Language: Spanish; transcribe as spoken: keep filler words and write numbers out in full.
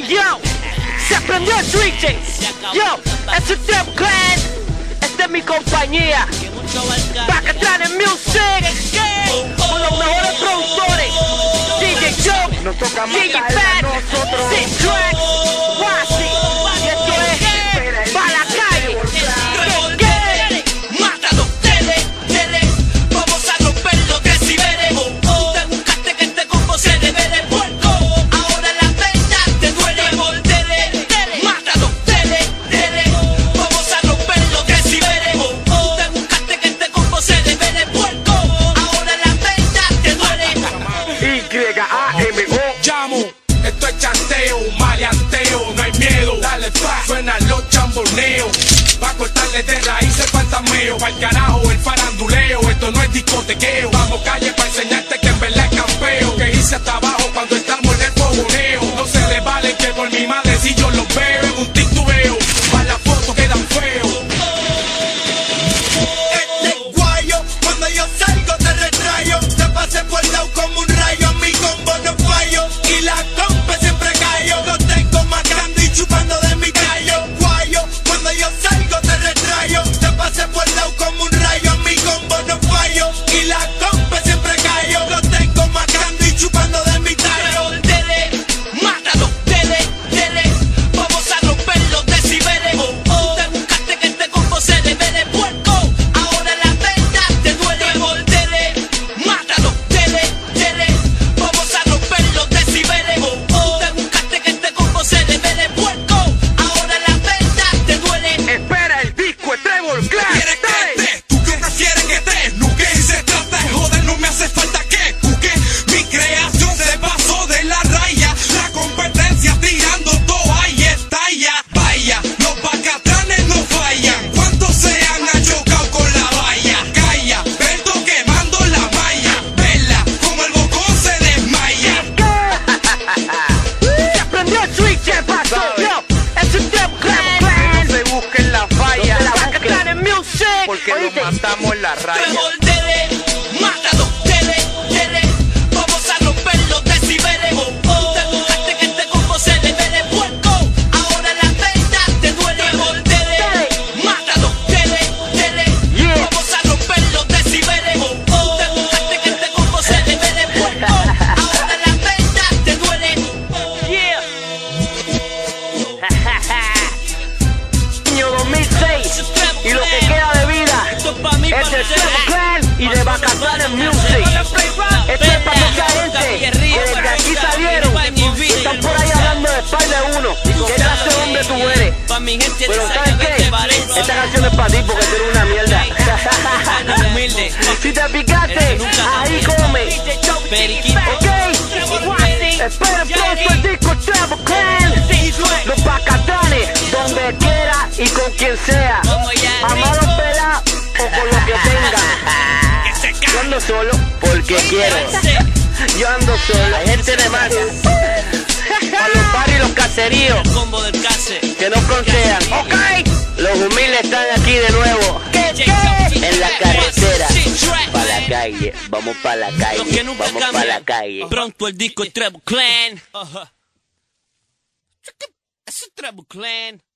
Hey yo, se aprendió el switch. Yo, es el Treble Clan. Esta es mi compañía. Bacatranes Music. Con los mejores productores. D J Joe, nos toca D J matar Fat, a nosotros. Six Track, Wasi. Y esto es Pa' la calle. Don't get it. Mátalo, tele, tele. Vamos a romper los decibeles. Tú te buscaste que este combo se debe de puerco. Ahora la verdad te duele. Tele, tele. Mátalo, tele, tele. Vamos a romper los decibeles. Tú te buscaste que este combo se debe de puerco. Ahora la verdad te duele. Y A M O. Llamo, esto es chanteo, maleanteo, no hay miedo, dale fa, suenan los chamboneos, pa' cortarle de raíz el fantasmeo, pa'l carajo el faranduleo, esto no es discotequeo, vamos calle pa' enseñarte que en verdad es campeo, que hice hasta abajo cuando estamos en el fogoneo, no se le vale que por mi madre si yo los veo en un titubeo, pa' las fotos quedan feos. Este guayo, cuando yo salgo te retrayo, te pasé por lado como un rayo, mi combo no fallo, y la compa siempre callo, lo tengo macando y chupando de mi callo, guayo, cuando yo salgo te retrayo, te pasé por lado como un rayo, mi combo no fallo, y la compa siempre callo, lo tengo macando y chupando de mi callo. Dele, mátalo, dele, dele, vamos a romper los decibeles, tú te buscaste que este combo se debe de puerco, ahora la verdad te duele, dele, mátalo, dele, dele, vamos a romper los decibeles, tú te buscaste que este combo se debe de puerco, ahora la verdad te duele. Espera el disco, es Treble Clan. ¿Quieres que te? ¿Tú qué prefieres que te? Nuque, se trata de joder, no me hace falta que cuque. Mi creación se pasó de la raya, la competencia tirando toalla, estalla. Vaya, los bacatranes no fallan. ¿Cuántos se han chocado con la valla? Calla, Berto quemando la malla. Vela, como el bocón se desmaya. Se aprendió el switch. ¿Qué pasó? Yo, es el Treble Clan. No se busquen las fallas, Bacatranes Music. porque nos Oíste. matamos en la raya. Dele, mátalo, dele, dele, vamos a romper los decibeles. Tú te buscaste que este combo se debe de puerco, ahora la verdad te duele. Dele, mátalo, dele, dele, Yeah. vamos a romper los decibeles. Tú te buscaste que este combo se debe de puerco, ahora la verdad te duele. Yeah. Año dos mil seis y lo que queda de vida Esto es pa' mí, es pa' de ustedes. Treble Clan y de Bacatranes Music. Esto es para mucha gente que desde aquí salieron y están por ahí hablando de espalda de uno. ¿Qué clase de hombre tú eres? Pa' mi gente Pero de ¿sabes qué? Valencia. Esta canción es para ti porque tú eres una mierda. Humilde. Si te picaste, ahí come. Periquito. Ok, esperen pronto el disco Treble Clan. Los Bacatranes, donde quiera y con quien sea. Amado pelá o con lo que tenga. Yo ando solo porque quiero. Yo ando solo. Hay gente de más. A los barrios y los caseríos Combo del case. que no consejan. Ok, los humildes están aquí de nuevo. En la carretera. Pa' la calle, vamos pa' la Los que calle, nunca vamos pa' cambian. la calle. Pronto el disco es Treble Clan. Es el Treble Clan.